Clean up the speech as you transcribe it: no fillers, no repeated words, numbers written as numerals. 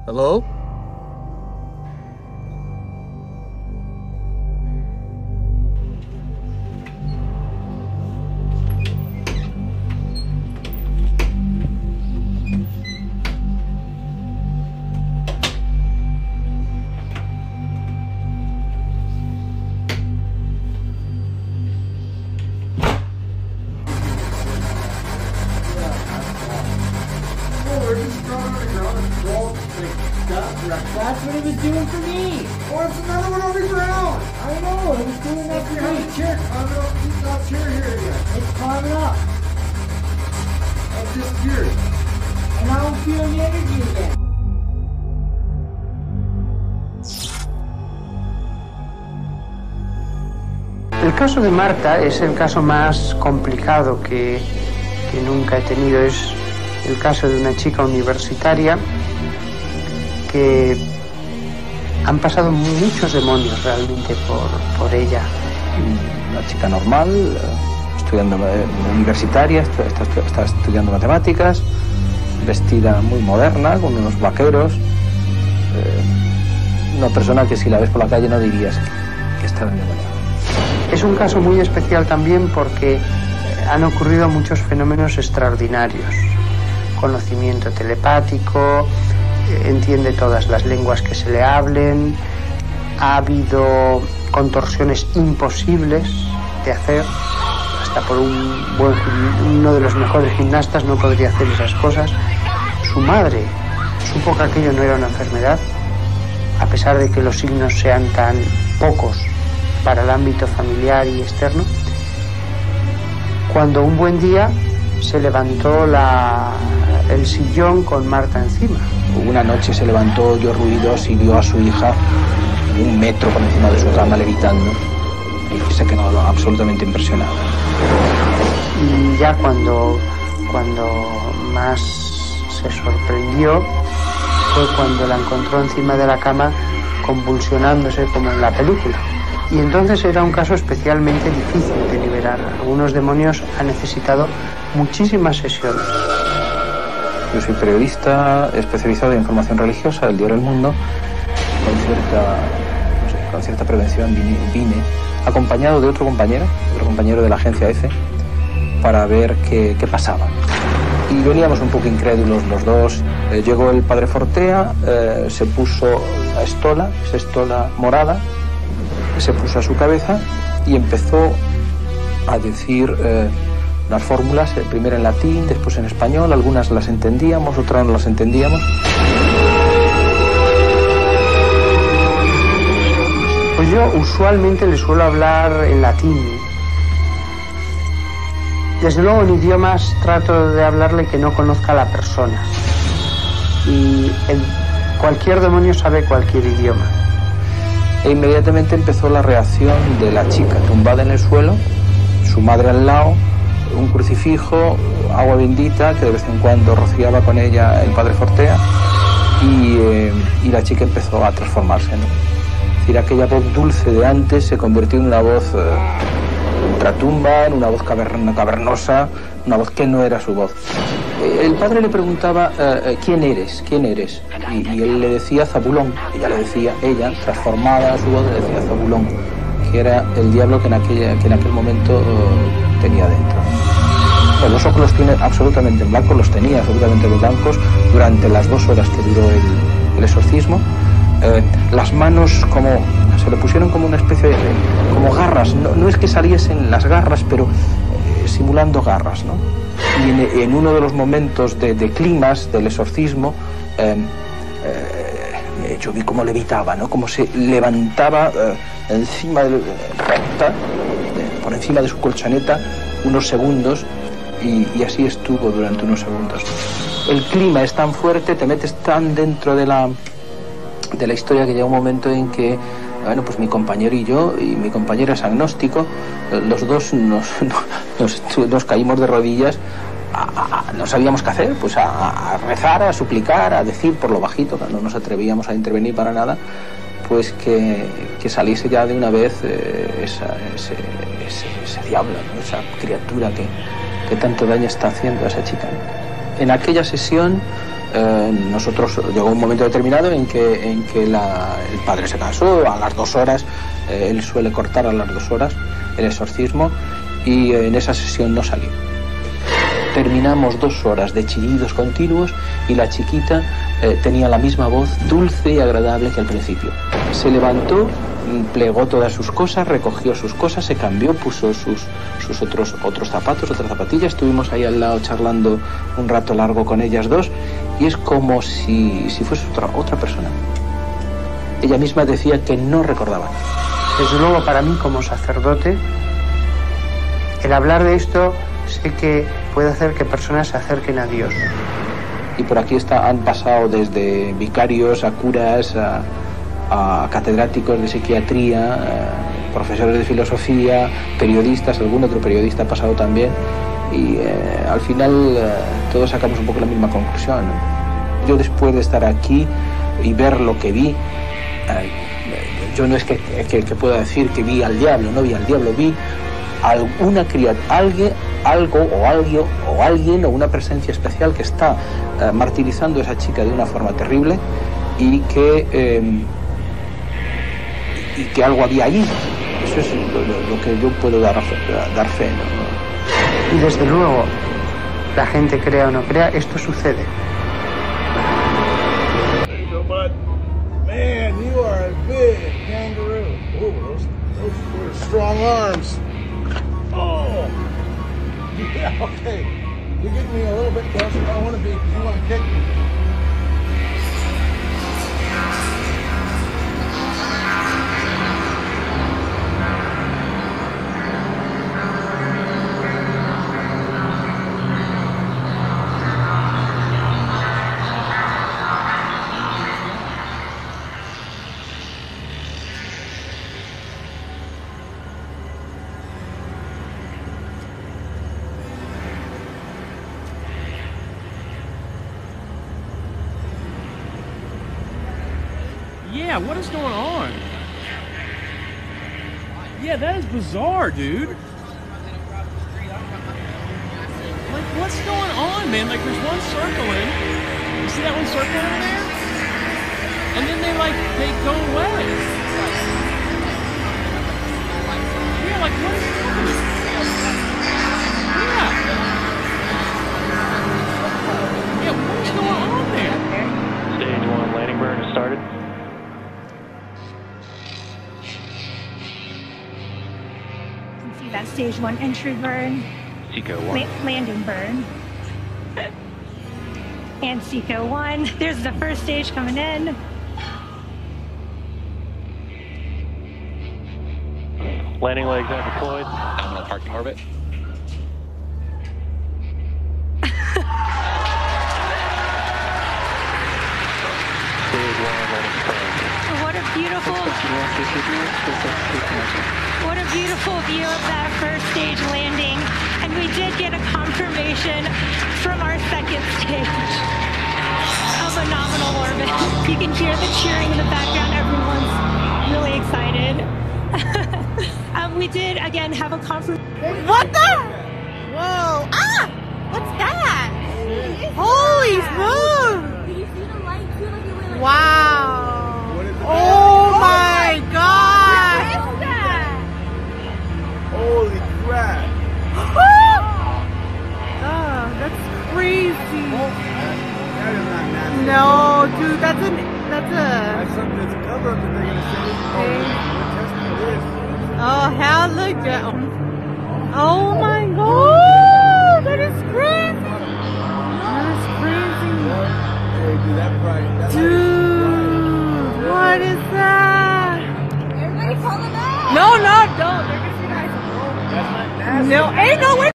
Hello? That's what he was doing for me. Oh, it's another one on the ground. I know, he was doing that If you for have me. a chair, I'm not keep that chair here again. It's climbing up, I've disappeared. and I don't feel the energy again. El caso de Marta es el caso más complicado que nunca he tenido. Es el caso de una chica universitaria que han pasado muchos demonios realmente por ella. Una chica normal, estudiando universitaria, está estudiando matemáticas, vestida muy moderna, con unos vaqueros. Una persona que si la ves por la calle no dirías que está endemoniada. Es un caso muy especial también porque han ocurrido muchos fenómenos extraordinarios. Conocimiento telepático, entiende todas las lenguas que se le hablen, ha habido contorsiones imposibles de hacer, hasta por uno de los mejores gimnastas no podría hacer esas cosas. Su madre supo que aquello no era una enfermedad, a pesar de que los signos sean tan pocos para el ámbito familiar y externo, cuando un buen día se levantó el sillón con Marta encima. Una noche se levantó, oyó ruidos y vio a su hija 1 metro por encima de su cama levitando y se quedó absolutamente impresionada. Y ya cuando más se sorprendió fue cuando la encontró encima de la cama convulsionándose como en la película. Y entonces era un caso especialmente difícil de liberar. Algunos demonios han necesitado muchísimas sesiones. Yo soy periodista especializado en información religiosa del diario El Mundo. Con cierta prevención vine acompañado de otro compañero de la agencia EFE, para ver qué pasaba. Y veníamos un poco incrédulos los dos. Llegó el padre Fortea, se puso la estola, esa estola morada, se puso a su cabeza y empezó a decir las fórmulas, primero en latín, después en español. Algunas las entendíamos, otras no las entendíamos. Pues yo usualmente le suelo hablar en latín. Desde luego en idiomas trato de hablarle que no conozca a la persona. Y cualquier demonio sabe cualquier idioma. E inmediatamente empezó la reacción de la chica, tumbada en el suelo, su madre al lado, un crucifijo, agua bendita que de vez en cuando rociaba con ella el padre Fortea, y la chica empezó a transformarse, ¿no? Es decir, aquella voz dulce de antes se convirtió en una voz ultratumba, en una voz cavernosa, una voz que no era su voz. El padre le preguntaba, ¿quién eres? Y él le decía Zabulón. Ella le decía, transformada a su voz, le decía Zabulón, que era el diablo que en aquel momento tenía dentro. Bueno, los ojos los tiene absolutamente en blanco, los tenía absolutamente blancos durante las 2 horas que duró el exorcismo. Las manos se le pusieron como una especie de como garras, no es que saliesen las garras, pero simulando garras, ¿no? Y en uno de los momentos de clímax del exorcismo, yo vi cómo levitaba, ¿no? Como se levantaba recta, por encima de su colchoneta, unos segundos, y así estuvo durante unos segundos. El clima es tan fuerte, te metes tan dentro de la historia, que llega un momento en que, bueno, pues mi compañero y yo, y mi compañero es agnóstico, los dos nos caímos de rodillas, no sabíamos qué hacer, pues a rezar, a suplicar, a decir por lo bajito, que no nos atrevíamos a intervenir para nada, pues que saliese ya de una vez ese diablo, ¿no? Esa criatura que tanto daño está haciendo a esa chica, ¿no? En aquella sesión Nosotros llegó un momento determinado en que el padre se casó a las 2 horas. Él suele cortar a las 2 horas el exorcismo, y en esa sesión no salí. Terminamos 2 horas de chillidos continuos y la chiquita tenía la misma voz dulce y agradable que al principio. Se levantó, plegó todas sus cosas, recogió sus cosas, se cambió, puso sus otros zapatos, otras zapatillas. Estuvimos ahí al lado charlando un rato largo con ellas dos, y es como si fuese otra persona. Ella misma decía que no recordaba. Desde luego, para mí como sacerdote, el hablar de esto sé que puede hacer que personas se acerquen a Dios. Y por aquí han pasado desde vicarios a curas, a catedráticos de psiquiatría, profesores de filosofía, periodistas, algún otro periodista ha pasado también, y al final todos sacamos un poco la misma conclusión. Yo, después de estar aquí y ver lo que vi, yo no es que pueda decir que vi al diablo, no vi al diablo, vi alguna criatura, alguien o una presencia especial que está martirizando a esa chica de una forma terrible, y que algo había allí. Eso es lo que yo puedo dar fe, ¿no? Y desde luego, la gente crea o no crea, esto sucede. But man, you are a big kangaroo. Oh, those were strong arms. Oh, yeah, okay. You're getting me a little bit closer. I want to be. You want to kick me? Yeah, what is going on? Yeah, that is bizarre, dude. Like, what's going on, man? Like, there's one circling. You see that one circling over there? And then they go away. Yeah, like, what is happening? Yeah. Yeah, what's going on there? Stage 1 landing burn has started. That stage 1 entry burn, Seco 1. Landing burn, and Seco 1. There's the first stage coming in. Landing legs are deployed. Nominal parking orbit. Stage 1 landing confirmed. What a beautiful view of that first stage landing. And we did get a confirmation from our second stage of a nominal orbit. You can hear the cheering in the background. Everyone's really excited. We did, again, have a confirmation. What the? Whoa. Ah! What's that? Holy smokes! Did you see the light too? Like it went like Wow. Oh my god! What is that? Holy crap! Oh, that's crazy. That is not natural. No, dude, that's That's something that's a cover up that they're gonna say. Okay. We're testing this. Oh, hell, look at. Oh my god, that is crazy. That is crazy. Hey, dude, that bright. Dude, what is that? Everybody call them out. No, don't. They're gonna see guys. That's not natural. No, ain't no way.